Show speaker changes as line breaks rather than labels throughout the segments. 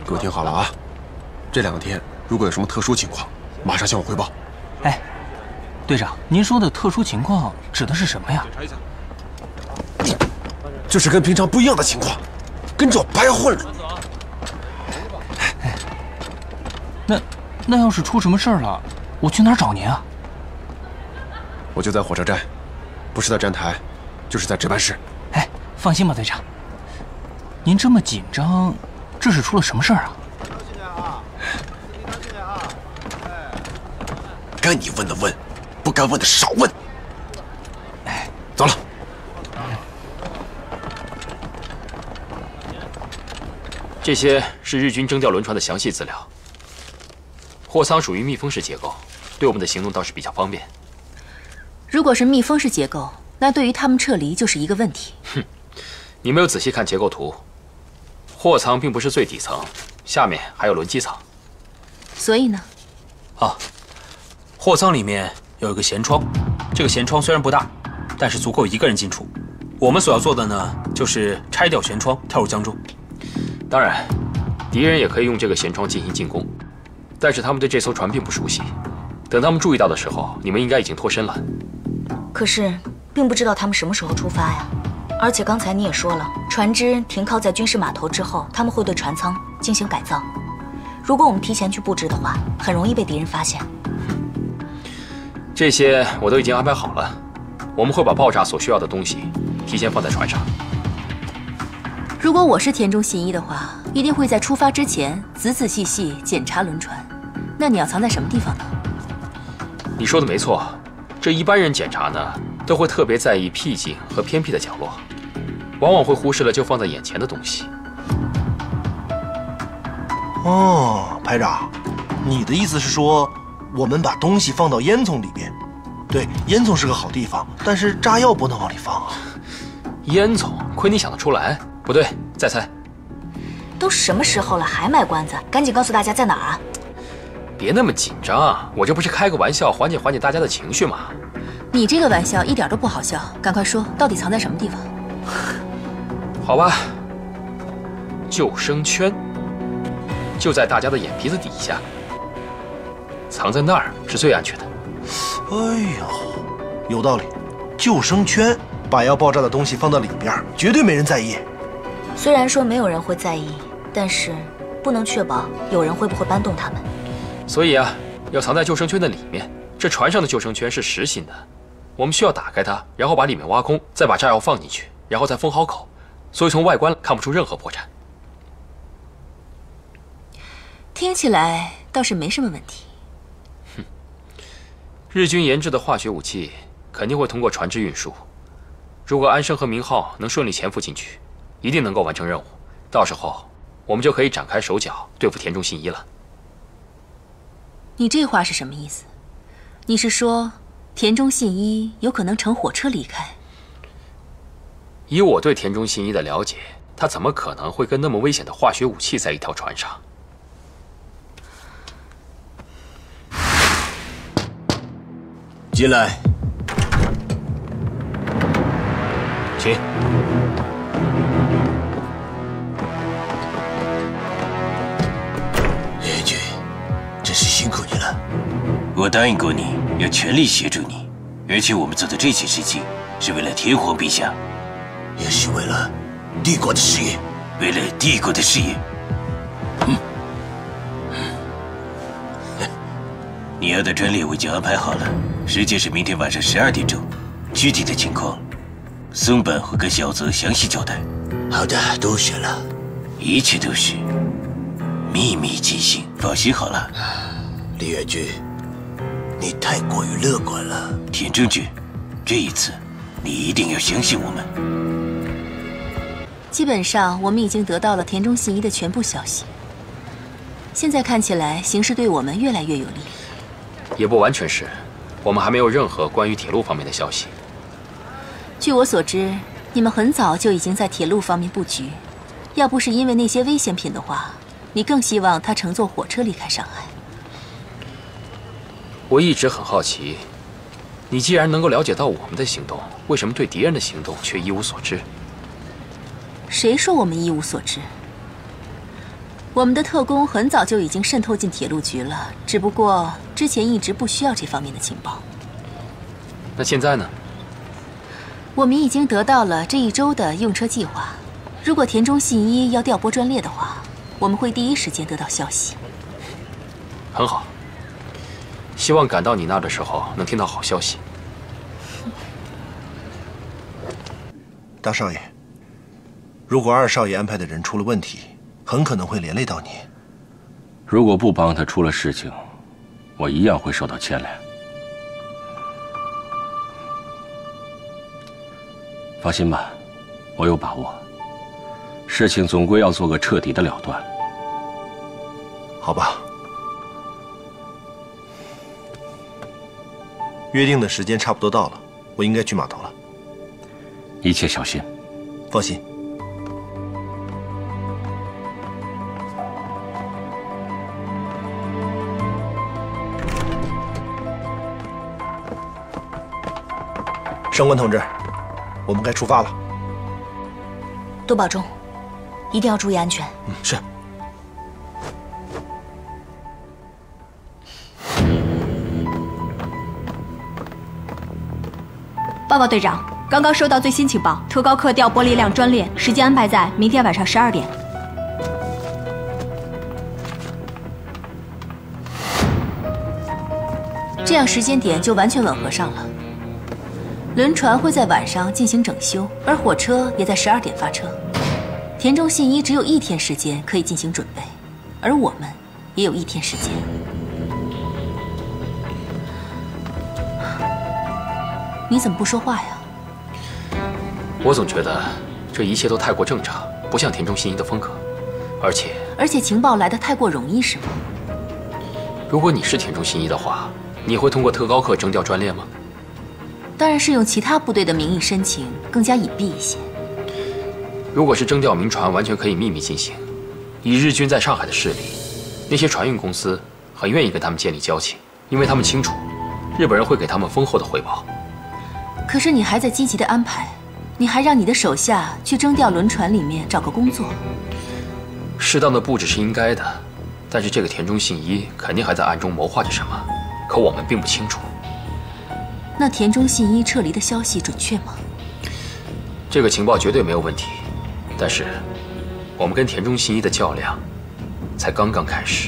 各位听好了啊，这2天如果有什么特殊情况，马上向我汇报。
哎，队长，您说的特殊情况指的是什么呀？
就是跟平常不一样的情况，跟着我白混了。
那要是出什么事儿了，我去哪儿找您啊？
我就在火车站，不是在站台，就是在值班室。
哎，放心吧，队长。您这么紧张，这是出了什么事儿啊？
该你问的问，不该问的少问。哎，走了。
这些是日军征调轮船的详细资料。货舱属于密封式结构，对我们的行动倒是比较方便。
如果是密封式结构，那对于他们撤离就是一个问题。
哼，你没有仔细看结构图。货舱并不是最底层，下面还有轮机舱。
所以呢？
货舱里面有一个舷窗，这个舷窗虽然不大，但是足够1个人进出。我们所要做的呢，就是拆掉舷窗，跳入江中。
当然，敌人也可以用这个舷窗进行进攻，但是他们对这艘船并不熟悉。等他们注意到的时候，你们应该已经脱身了。
可是，并不知道他们什么时候出发呀。而且刚才你也说了，船只停靠在军事码头之后，他们会对船舱进行改造。如果我们提前去布置的话，很容易被敌人发现。
这些我都已经安排好了，我们会把爆炸所需要的东西提前放在船上。
如果我是田中信一的话，一定会在出发之前仔仔细细检查轮船。那你要藏在什么地方呢？
你说的没错，这一般人检查呢，都会特别在意僻静和偏僻的角落，往往会忽视了就放在眼前的东西。
哦，排长，你的意思是说，我们把东西放到烟囱里边？对，烟囱是个好地方，但是炸药不能往里放啊。
烟囱，亏你想得出来。不对，再猜。
都什么时候了，还卖关子？赶紧告诉大家在哪儿啊！
别那么紧张，我这不是开个玩笑，缓解大家的情绪吗？
你这个玩笑一点都不好笑，赶快说，到底藏在什么地方？
好吧，救生圈就在大家的眼皮子底下，藏在那儿是最安全的。
哎呦，有道理，救生圈，把要爆炸的东西放到里边，绝对没人在意。
虽然说没有人会在意，但是不能确保有人会不会搬动它们。
所以啊，要藏在救生圈的里面。这船上的救生圈是实心的，我们需要打开它，然后把里面挖空，再把炸药放进去，然后再封好口，所以从外观看不出任何破绽。
听起来倒是没什么问题。
哼，日军研制的化学武器肯定会通过船只运输。如果安生和明浩能顺利潜伏进去，一定能够完成任务。到时候我们就可以展开手脚对付田中信一了。
你这话是什么意思？你是说田中信一有可能乘火车离开？
以我对田中信一的了解，他怎么可能会跟那么危险的化学武器在一条船上？
进来，
请。
联军，真是辛苦你了。
我答应过你，要全力协助你，而且我们做的这些事情，是为了天皇陛下，
也是为了帝国的事业，
为了帝国的事业。你要的专列我已经安排好了，时间是明天晚上12点钟。具体的情况，松坂会跟小泽详细交代。
好的，都学了，
一切都是秘密进行，放心好了。
李远君，你太过于乐观了。
田中君，这一次你一定要相信我们。
基本上我们已经得到了田中信一的全部消息，现在看起来形势对我们越来越有利。
也不完全是，我们还没有任何关于铁路方面的消息。
据我所知，你们很早就已经在铁路方面布局，要不是因为那些危险品的话，你更希望他乘坐火车离开上海。
我一直很好奇，你既然能够了解到我们的行动，为什么对敌人的行动却一无所知？
谁说我们一无所知？ 我们的特工很早就已经渗透进铁路局了，只不过之前一直不需要这方面的情报。
那现在呢？
我们已经得到了这一周的用车计划。如果田中信一要调拨专列的话，我们会第一时间得到消息。
很好，希望赶到你那儿的时候能听到好消息。
大少爷，如果二少爷安排的人出了问题，很可能会连累到你。
如果不帮他出了事情，我一样会受到牵连。放心吧，我有把握。事情总归要做个彻底的了断。
好吧。约定的时间差不多到了，我应该去码头了。
一切小心。
放心。上官同志，我们该出发了。
多保重，一定要注意安全。
是。
报告队长，刚刚收到最新情报，特高课调拨了一辆专列，时间安排在明天晚上12点。
这样时间点就完全吻合上了。轮船会在晚上进行整修，而火车也在12点发车。田中信一只有1天时间可以进行准备，而我们也有1天时间。你怎么不说话呀？
我总觉得这一切都太过正常，不像田中信一的风格，而且
情报来得太过容易，是吗？
如果你是田中信一的话，你会通过特高课征调专列吗？
当然是用其他部队的名义申请，更加隐蔽一些。
如果是征调民船，完全可以秘密进行。以日军在上海的势力，那些船运公司很愿意跟他们建立交情，因为他们清楚，日本人会给他们丰厚的回报。
可是你还在积极的安排，你还让你的手下去征调轮船里面找个工作。
适当的布置是应该的，但是这个田中信一肯定还在暗中谋划着什么，可我们并不清楚。
那田中信一撤离的消息准确吗？
这个情报绝对没有问题，但是我们跟田中信一的较量才刚刚开始。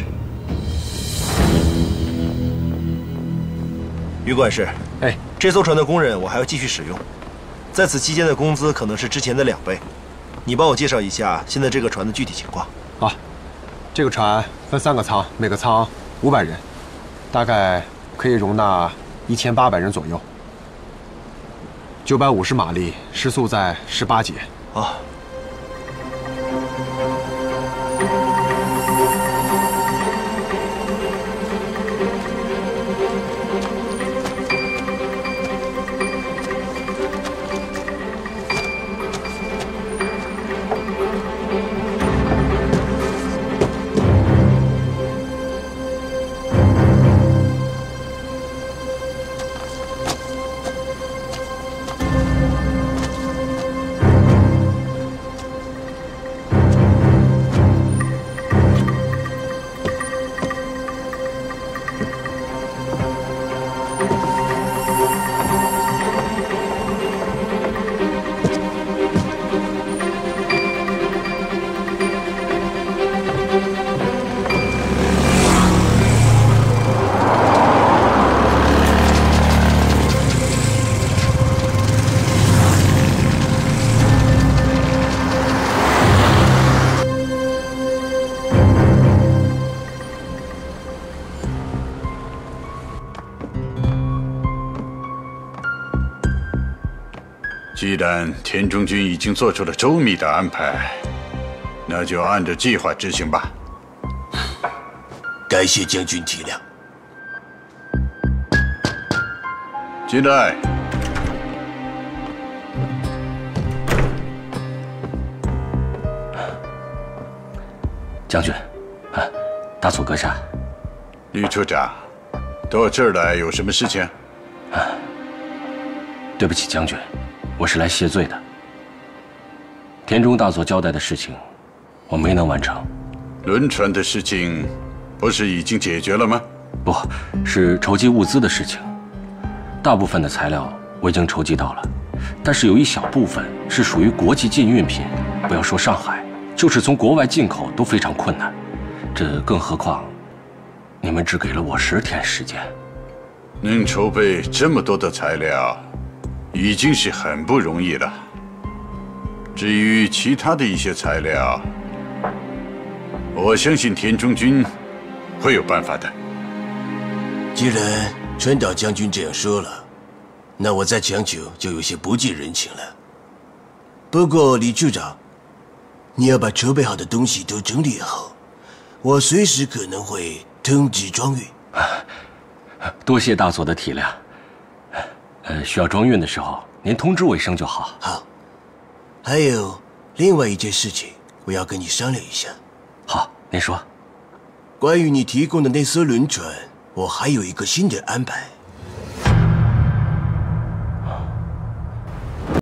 于管事，
哎，
这艘船的工人我还要继续使用，在此期间的工资可能是之前的2倍。你帮我介绍一下现在这个船的具体情况。
好，这个船分3个舱，每个舱500人，大概可以容纳1800人左右。950马力，时速在18节。
啊。
既然田中君已经做出了周密的安排，那就按照计划执行吧。
感谢将军体谅。
进来。
将军，大佐阁下。
吕处长，到这儿来有什么事情？
对不起，将军，我是来谢罪的。田中大佐交代的事情，我没能完成。
轮船的事情不是已经解决了吗？
不是筹集物资的事情，大部分的材料我已经筹集到了，但是有一小部分是属于国际禁运品，不要说上海，就是从国外进口都非常困难。这更何况，你们只给了我10天时间。
能筹备这么多的材料，已经是很不容易了。至于其他的一些材料，我相信田中君会有办法的。
既然川岛将军这样说了，那我再强求就有些不近人情了。不过李处长，你要把筹备好的东西都整理好，我随时可能会通知装运。
多谢大佐的体谅。需要装运的时候，您通知我一声就好。
好。还有另外一件事情，我要跟你商量一下。
好，您说。
关于你提供的那艘轮船，我还有一个新的安排。